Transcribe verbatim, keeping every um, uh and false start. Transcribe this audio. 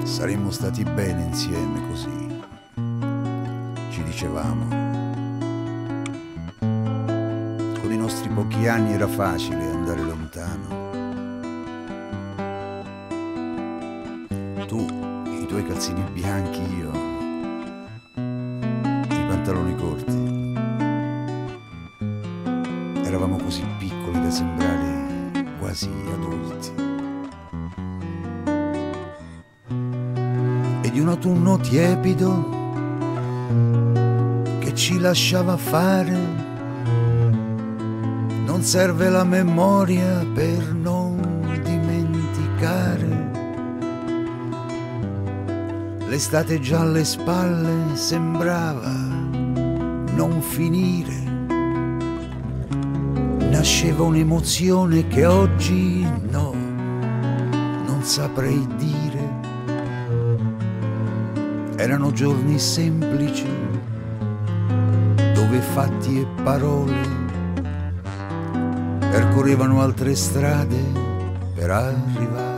Saremmo stati bene insieme così, ci dicevamo. Con i nostri pochi anni era facile andare lontano. Tu, i tuoi calzini bianchi, io, i pantaloni corti. Eravamo così piccoli da sembrare quasi adulti. E di un autunno tiepido che ci lasciava fare, non serve la memoria per non dimenticare. L'estate già alle spalle sembrava non finire. Nasceva un'emozione che oggi no, non saprei dire. Erano giorni semplici, dove fatti e parole percorrevano altre strade per arrivare